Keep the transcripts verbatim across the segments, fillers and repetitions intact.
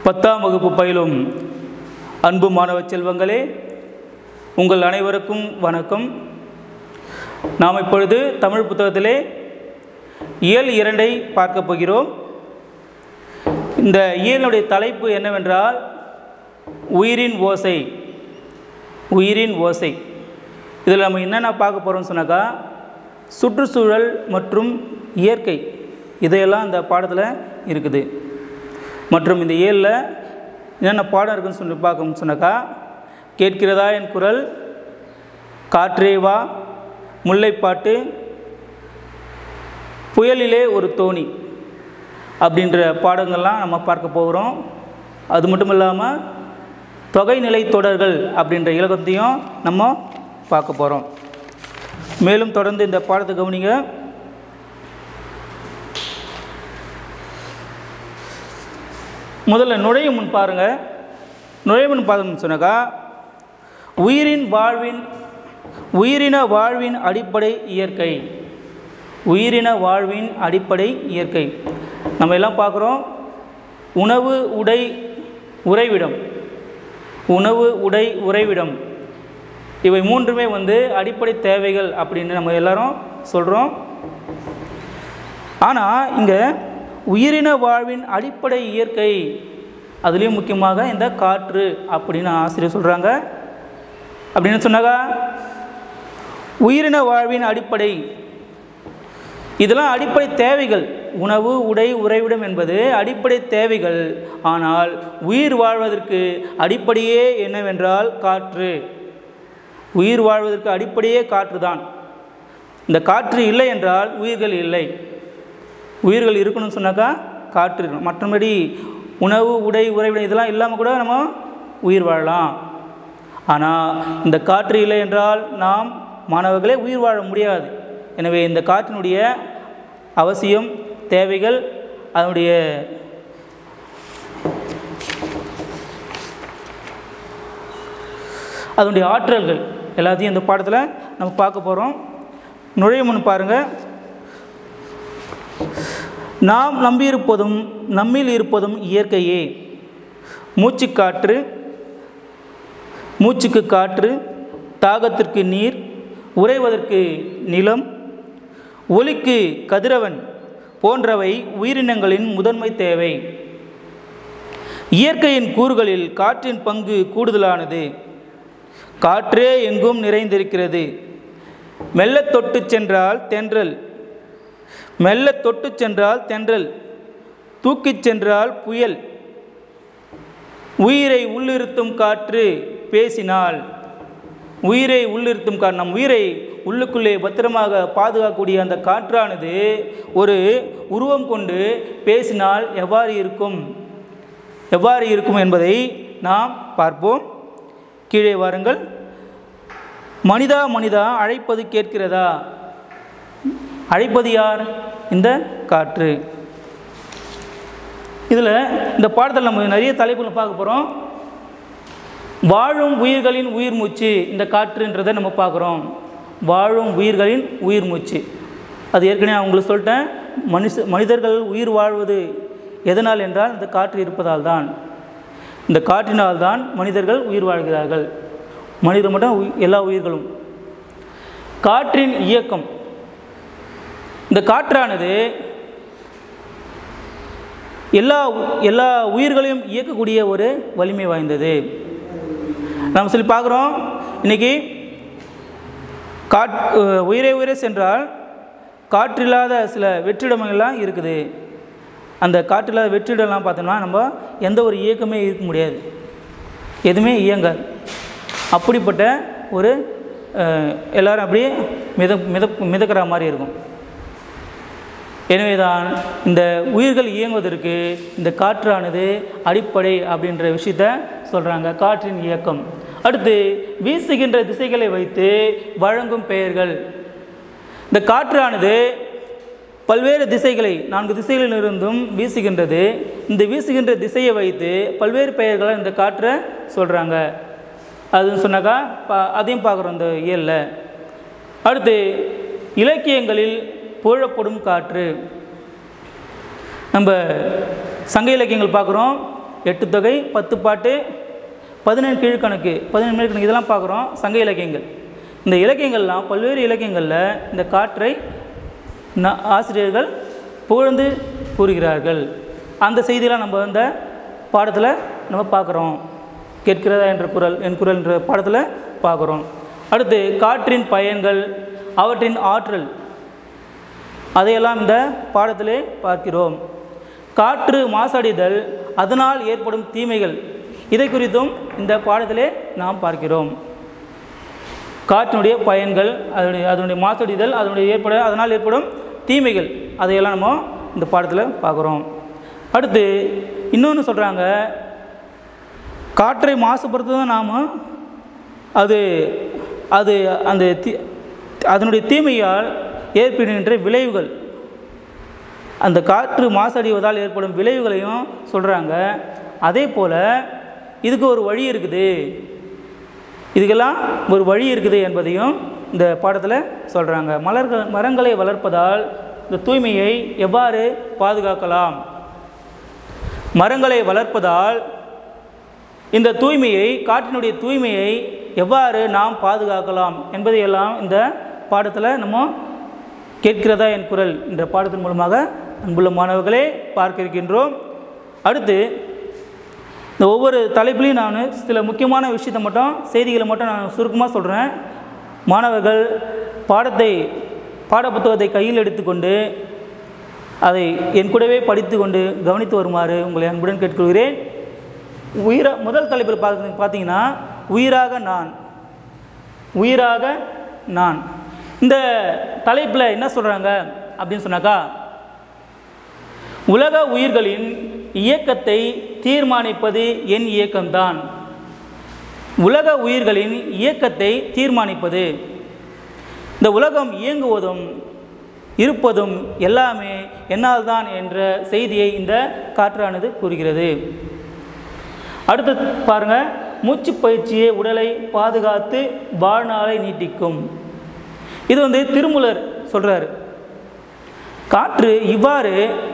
பத்தாம் வகுப்பு பயிலும் அன்பு மாணவ செல்வங்களே, உங்கள் அனைவருக்கும் வணக்கம். நாம் இப்பொழுது தமிழ் புத்தகத்திலே இயல் இரண்டை பார்க்க போகிறோம். இந்த இயலுடைய தலைப்பு என்னவென்றால் உயிரின் ஓசை. உயிரின் ஓசை இதில் நம்ம என்னென்ன பார்க்க போகிறோம்னு சொன்னாக்கா, சுற்றுச்சூழல் மற்றும் இயற்கை இதையெல்லாம் இந்த பாடத்தில் இருக்குது. மற்றும் இந்த ஏழில் என்னென்ன பாடம் இருக்குதுன்னு சொல்லி பார்க்கணும்னு சொன்னாக்கா, கேட்கிறதா என் குரல், காற்றேவா, முல்லைப்பாட்டு, புயலிலே ஒரு தோணி அப்படின்ற பாடங்கள்லாம் நம்ம பார்க்க போகிறோம். அது மட்டும் இல்லாமல் தொகைநிலை தொடர்கள் அப்படின்ற இலக்கத்தையும் நம்ம பார்க்க போகிறோம். மேலும் தொடர்ந்து இந்த பாடத்தை கவனிங்க. முதல்ல நுழையும் முன் பாருங்கள். நுழையும் முன் பார்த்தோம்னு சொன்னாக்கா, உயிரின் வாழ்வின் உயிரின வாழ்வின் அடிப்படை இயற்கை. உயிரின வாழ்வின் அடிப்படை இயற்கை நம்ம எல்லாம் பார்க்குறோம். உணவு, உடை, உறைவிடம். உணவு, உடை, உறைவிடம் இவை மூன்றுமே வந்து அடிப்படை தேவைகள் அப்படின்னு நம்ம எல்லாரும் சொல்கிறோம். ஆனால் இங்கே உயிரின வாழ்வின் அடிப்படை இயற்கை, அதுலேயும் முக்கியமாக இந்த காற்று அப்படின்னு ஆசிரியர் சொல்கிறாங்க. அப்படின்னு சொன்னாக்கா, உயிரின வாழ்வின் அடிப்படை இதெல்லாம் அடிப்படை தேவைகள். உணவு, உடை, உறைவிடம் என்பது அடிப்படை தேவைகள். ஆனால் உயிர் வாழ்வதற்கு அடிப்படையே என்னவென்றால் காற்று. உயிர் வாழ்வதற்கு அடிப்படையே காற்று தான். இந்த காற்று இல்லை என்றால் உயிர்கள் இல்லை. உயிர்கள் இருக்கணும்னு சொன்னாக்கா காற்று இருக்கணும். மற்றபடி உணவு, உடை, உறைவிடம் இதெல்லாம் இல்லாமல் கூட நம்ம உயிர் வாழலாம். ஆனால் இந்த காற்று இல்லை என்றால் நாம் மாணவர்களே உயிர் வாழ முடியாது. எனவே இந்த காற்றினுடைய அவசியம், தேவைகள், அதனுடைய அதனுடைய ஆற்றல்கள் எல்லாத்தையும் இந்த பாடத்தில் நம்ம பார்க்க போகிறோம். நுழையும் முன் பாருங்கள். நாம் நம்பியிருப்பதும் நம்மில் இருப்பதும் இயற்கையே. மூச்சுக்காற்று, மூச்சுக்கு காற்று, தாகத்திற்கு நீர், உறைவதற்கு நிலம், ஒலிக்கு கதிரவன் போன்றவை உயிரினங்களின் முதன்மை தேவை. இயற்கையின் கூறுகளில் காற்றின் பங்கு கூடுதலானது. காற்றே எங்கும் நிறைந்திருக்கிறது. மெல்ல தொட்டு சென்றால் தென்றல், மெல்ல தொட்டு சென்றால் தென்றல், தூக்கிச் சென்றால் புயல். உயிரை உள்ளிருத்தும் காற்று பேசினால். உயிரை உள்ளிருத்தும் காற்று, நம் உயிரை உள்ளுக்குள்ளே பத்திரமாக பாதுகாக்கக்கூடிய அந்த காற்றானது ஒரு உருவம் கொண்டு பேசினால் எவ்வாறு இருக்கும் எவ்வாறு இருக்கும் என்பதை நாம் பார்ப்போம். கீழே வாருங்கள். மனிதா மனிதா அழைப்பது கேட்கிறதா? அழைப்பது யார்? இந்த காற்று. இதில் இந்த பாடத்தில் நம்ம நிறைய தலைப்புகள் பார்க்க போகிறோம். வாழும் உயிர்களின் உயிர் மூச்சு இந்த காற்றுன்றதை நம்ம பார்க்குறோம். வாழும் உயிர்களின் உயிர் மூச்சு, அது ஏற்கனவே அவங்களுக்கு சொல்லிட்டேன். மனுஷ மனிதர்கள் உயிர் வாழ்வது எதனால் என்றால் இந்த காற்று இருப்பதால் தான். இந்த காற்றினால் தான் மனிதர்கள் உயிர் வாழ்கிறார்கள். மனிதர் மட்டும், எல்லா உயிர்களும். காற்றின் இயக்கம். இந்த காற்றானது எல்லா எல்லா உயிர்களையும் இயக்கக்கூடிய ஒரு வலிமை வாய்ந்தது. நாம் சொல்லி பார்க்குறோம். இன்றைக்கி காட் உயிரை உயிரை சென்றால் காற்றில்லாத சில வெற்றிடமெல்லாம் இருக்குது. அந்த காற்றில்லாத வெற்றிடம்லாம் பார்த்தோம்னா நம்ம எந்த ஒரு இயக்கமே இருக்க முடியாது, எதுவுமே இயங்காது. அப்படிப்பட்ட ஒரு எல்லோரும் அப்படியே மித மித மிதக்கிற மாதிரி இருக்கும். எனவே தான் இந்த உயிர்கள் இயங்குவதற்கு இந்த காற்றானது அடிப்படை அப்படின்ற விஷயத்த சொல்கிறாங்க. காற்றின் இயக்கம். அடுத்து வீசுகின்ற திசைகளை வைத்து வழங்கும் பெயர்கள். இந்த காற்றானது பல்வேறு திசைகளை, நான்கு திசைகளிலிருந்தும் வீசுகின்றது. இந்த வீசுகின்ற திசையை வைத்து பல்வேறு பெயர்களை இந்த காற்றை சொல்கிறாங்க. அதுன்னு சொன்னாக்கா அதையும் பார்க்குறோம் இந்த இயலில். அடுத்து இலக்கியங்களில் புகழப்படும் காற்று. நம்ம சங்க இலக்கியங்கள் பார்க்குறோம். எட்டு தொகை, பத்து பாட்டு, பதினேழு கீழ்கணக்கு, பதினேழு மேற்கணக்கு இதெல்லாம் பார்க்குறோம். சங்க இலக்கியங்கள். இந்த இலக்கியங்கள்லாம் பல்வேறு இலக்கியங்களில் இந்த காற்றை ஆசிரியர்கள் புகழ்ந்து கூறுகிறார்கள். அந்த செய்தியெல்லாம் நம்ம இந்த பாடத்தில் நம்ம பார்க்குறோம். கேட்கிறதா என்ற குரல் என் குரல் என்ற பாடத்தில் பார்க்குறோம். அடுத்து காற்றின் பயன்கள், அவற்றின் ஆற்றல், அதையெல்லாம் இந்த பாடத்திலே பார்க்கிறோம். காற்று மாசடைதல், அதனால் ஏற்படும் தீமைகள், இதை குறித்தும் இந்த பாடத்திலே நாம் பார்க்கிறோம். காற்றினுடைய பயன்கள், அதனுடைய அதனுடைய மாசடைதல், அதனுடைய ஏற்பட அதனால் ஏற்படும் தீமைகள், அதையெல்லாம் நம்ம இந்த பாடத்தில் பார்க்குறோம். அடுத்து இன்னொன்று சொல்கிறாங்க, காற்றை மாசுபடுத்துவதும் நாம் அது அது அந்த தீ அதனுடைய தீமையால் ஏற்படுகின்ற விளைவுகள், அந்த காற்று மாசடைவதால் ஏற்படும் விளைவுகளையும் சொல்கிறாங்க. அதே போல் இதுக்கு ஒரு வழி இருக்குது, இதுக்கெல்லாம் ஒரு வழி இருக்குது என்பதையும் இந்த பாடத்தில் சொல்கிறாங்க. மலர்கள் மரங்களை வளர்ப்பதால் இந்த தூய்மையை எவ்வாறு பாதுகாக்கலாம், மரங்களை வளர்ப்பதால் இந்த தூய்மையை, காற்றினுடைய தூய்மையை எவ்வாறு நாம் பாதுகாக்கலாம் என்பதையெல்லாம் இந்த பாடத்தில் நம்ம கேட்கிறதா என் குரல் என்ற பாடத்தின் மூலமாக அன்புள்ள மாணவர்களே பார்க்க இருக்கின்றோம். அடுத்து இந்த ஒவ்வொரு தலைப்புலையும் நான் சில முக்கியமான விஷயத்தை மட்டும், செய்திகளை மட்டும் நான் சுருக்கமாக சொல்கிறேன். மாணவர்கள் பாடத்தை பாட புத்தகத்தை கையில் எடுத்துக்கொண்டு அதை என் கூடவே படித்து கொண்டு கவனித்து வருமாறு உங்களை அன்புடன் கேட்டுக்கொள்கிறேன். உயிரா முதல் தலைப்பில் பார்த்து பார்த்தீங்கன்னா உயிராக நான், உயிராக நான். இந்த தலைப்பில் என்ன சொல்கிறாங்க அப்படின்னு சொன்னாக்கா, உலக உயிர்களின் இயக்கத்தை தீர்மானிப்பது என் இயக்கம்தான். உலக உயிர்களின் இயக்கத்தை தீர்மானிப்பது, இந்த உலகம் இயங்குவதும் இருப்பதும் எல்லாமே என்னால் தான் என்ற செய்தியை இந்த காற்றானது கூறுகிறது. அடுத்து பாருங்கள், மூச்சு பயிற்சியே உடலை பாதுகாத்து வாழ்நாளை நீட்டிக்கும். இது வந்து திருமூலர் சொல்கிறார். காற்று இவ்வாறு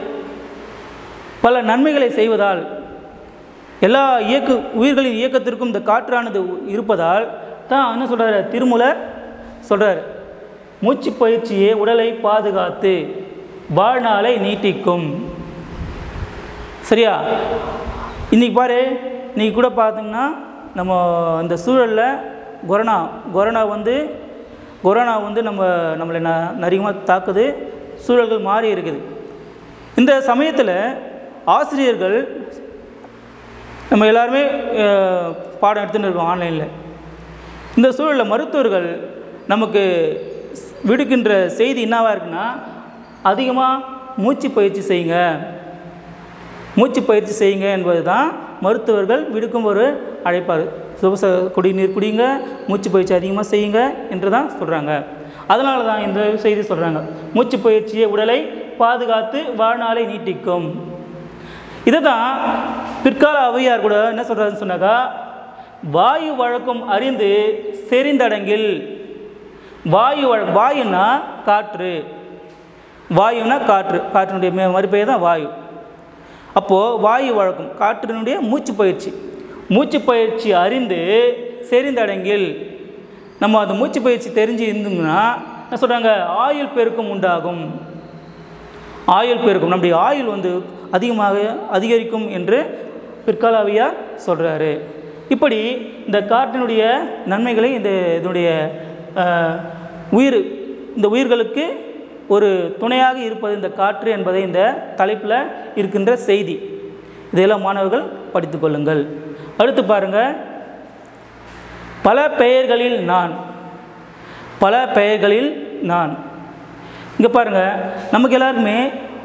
பல நன்மைகளை செய்வதால், எல்லா இயக்க உயிர்களின் இயக்கத்திற்கும் இந்த காற்றானது இருப்பதால் தான் என்ன சொல்கிறார் திருமூலர் சொல்கிறார், மூச்சு பயிற்சியே உடலை பாதுகாத்து வாழ்நாளை நீட்டிக்கும். சரியா? இன்றைக்கி பாரு, இன்றைக்கி கூட பார்த்திங்கன்னா நம்ம இந்த சூழலில் கொரோனா கொரோனா வந்து கொரோனா வந்து நம்ம நம்மளை ந அதிகமாக தாக்குது, சூழல்கள் மாறி இருக்குது. இந்த சமயத்தில் ஆசிரியர்கள் நம்ம எல்லாருமே பாடம் எடுத்துன்னு இருக்கோம் ஆன்லைனில். இந்த சூழலில் மருத்துவர்கள் நமக்கு விடுக்கின்ற செய்தி என்னவாக இருக்குன்னா, அதிகமாக மூச்சு பயிற்சி செய்யுங்க, மூச்சு பயிற்சி செய்யுங்க என்பது தான் மருத்துவர்கள் விடுக்கும் ஒரு அழைப்பார். சுபச குடிநீர் குடிங்க, மூச்சு பயிற்சி அதிகமாக செய்யுங்க என்று தான் சொல்கிறாங்க. அதனால தான் இந்த செய்தி சொல்கிறாங்க, மூச்சு பயிற்சியை உடலை பாதுகாத்து வாழ்நாளை நீட்டிக்கும். இதை தான் பிற்கால ஔவையார் கூட என்ன சொல்கிறாருன்னு சொன்னாக்கா, வாயு வழக்கம் அறிந்து செறிந்தடங்கில். வாயு வழ வாயுன்னா காற்று, வாயுனா காற்று, காற்றினுடைய மறுபெயர் தான் வாயு. அப்போது வாயு வழக்கம் காற்றினுடைய மூச்சு பயிற்சி, மூச்சு பயிற்சி அறிந்து செறிந்தடங்கில். நம்ம அந்த மூச்சு பயிற்சி தெரிஞ்சு இருந்தோம்னா என்ன சொல்கிறாங்க, ஆயுள் பெருக்கம் உண்டாகும், ஆயுள் பெருக்கம், நம்முடைய ஆயுள் வந்து அதிகமாக அதிகரிக்கும் என்று பிற்கால ஔவையார் சொல்கிறாரு. இப்படி இந்த காற்றினுடைய நன்மைகளை, இந்த இதனுடைய உயிர் இந்த உயிர்களுக்கு ஒரு துணையாக இருப்பது இந்த காற்று என்பதை இந்த தலைப்பில் இருக்கின்ற செய்தி. இதையெல்லாம் மாணவர்கள் படித்து கொள்ளுங்கள். அடுத்து பாருங்கள், பல பெயர்களில் நான், பல பெயர்களில் நான். இங்கே பாருங்கள், நமக்கு எல்லாருக்குமே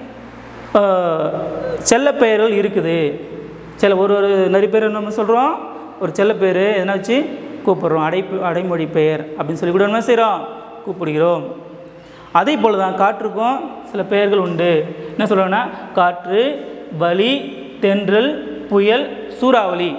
செல்ல பெயர்கள் இருக்குது. சில ஒரு ஒரு நிறைய பேர் நம்ம சொல்கிறோம், ஒரு செல்ல பேர் எதனா வச்சு கூப்பிட்றோம், அடைப்பு அடைமொழி பெயர் அப்படின்னு சொல்லி கூட என்ன செய்கிறோம், கூப்பிடுகிறோம். அதே போல் தான் காற்றுக்கும் சில பெயர்கள் உண்டு. என்ன சொல்கிறோன்னா, காற்று, வலி, தென்றல், புயல், சூறாவளி.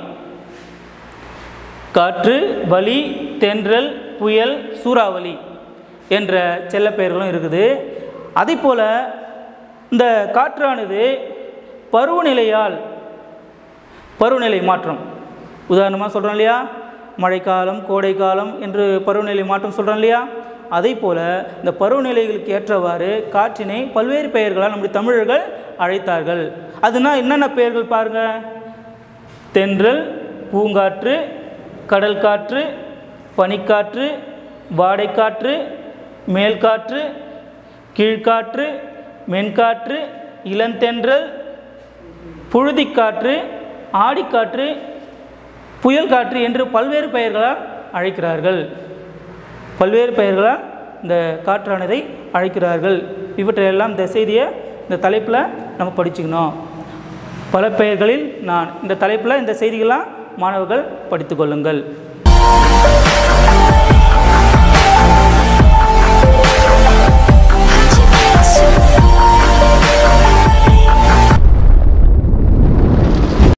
காற்று, வலி, தென்றல், புயல், சூறாவளி என்ற செல்ல பெயர்களும் இருக்குது. அதே போல் இந்த காற்றானது பருவநிலையால் பருவநிலை மாற்றம். உதாரணமாக சொல்கிறோம் இல்லையா, மழைக்காலம் கோடைக்காலம் என்று பருவநிலை மாற்றம் சொல்கிறோம் இல்லையா, அதே போல் இந்த பருவநிலைகளுக்கு ஏற்றவாறு காற்றினை பல்வேறு பெயர்களால் நம்முடைய தமிழர்கள் அழைத்தார்கள். அதுனா என்னென்ன பெயர்கள் பாருங்கள். தென்றல், பூங்காற்று, கடல் காற்று, பனிக்காற்று, வாடைக்காற்று, மேல்காற்று, கீழ்காற்று, மென்காற்று, இளந்தென்றல், புழுதிக்காற்று, ஆடிக்காற்று, புயல் காற்று என்று பல்வேறு பெயர்களால் அழைக்கிறார்கள். பல்வேறு பெயர்களால் இந்த காற்றானதை அழைக்கிறார்கள். இவற்றையெல்லாம் இந்த செய்தியை இந்த தலைப்பில் நம்ம படிச்சுக்கணும். பல பெயர்களில் நான் இந்த தலைப்பில் இந்த செய்திகளாக மாணவர்கள் படித்து கொள்ளுங்கள்.